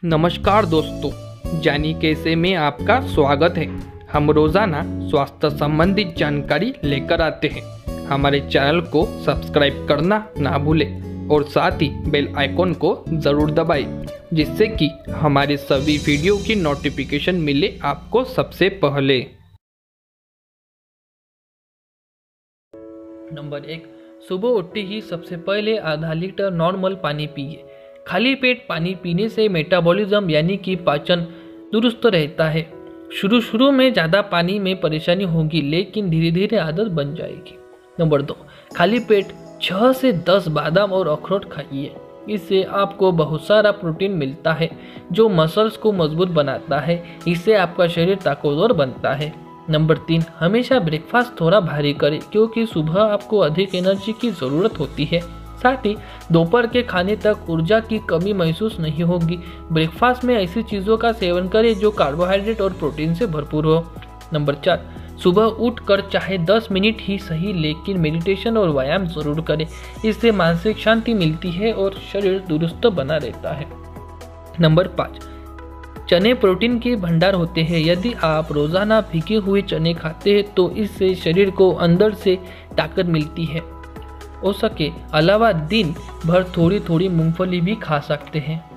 नमस्कार दोस्तों, जानी कैसे में आपका स्वागत है। हम रोज़ाना स्वास्थ्य संबंधित जानकारी लेकर आते हैं। हमारे चैनल को सब्सक्राइब करना ना भूलें और साथ ही बेल आइकॉन को ज़रूर दबाएं, जिससे कि हमारे सभी वीडियो की नोटिफिकेशन मिले आपको सबसे पहले। नंबर 1, सुबह उठते ही सबसे पहले आधा लीटर नॉर्मल पानी पिए। खाली पेट पानी पीने से मेटाबॉलिज्म यानी कि पाचन दुरुस्त रहता है। शुरू में ज़्यादा पानी में परेशानी होगी, लेकिन धीरे धीरे आदत बन जाएगी। नंबर 2, खाली पेट 6 से 10 बादाम और अखरोट खाइए। इससे आपको बहुत सारा प्रोटीन मिलता है जो मसल्स को मजबूत बनाता है। इससे आपका शरीर ताकतवर बनता है। नंबर 3, हमेशा ब्रेकफास्ट थोड़ा भारी करें, क्योंकि सुबह आपको अधिक एनर्जी की ज़रूरत होती है। साथ ही दोपहर के खाने तक ऊर्जा की कमी महसूस नहीं होगी। ब्रेकफास्ट में ऐसी चीज़ों का सेवन करें जो कार्बोहाइड्रेट और प्रोटीन से भरपूर हो। नंबर 4, सुबह उठकर चाहे 10 मिनट ही सही, लेकिन मेडिटेशन और व्यायाम जरूर करें। इससे मानसिक शांति मिलती है और शरीर दुरुस्त बना रहता है। नंबर 5, चने प्रोटीन के भंडार होते हैं। यदि आप रोज़ाना भीगे हुए चने खाते हैं तो इससे शरीर को अंदर से ताकत मिलती है। हो सके अलावा दिन भर थोड़ी थोड़ी मूंगफली भी खा सकते हैं।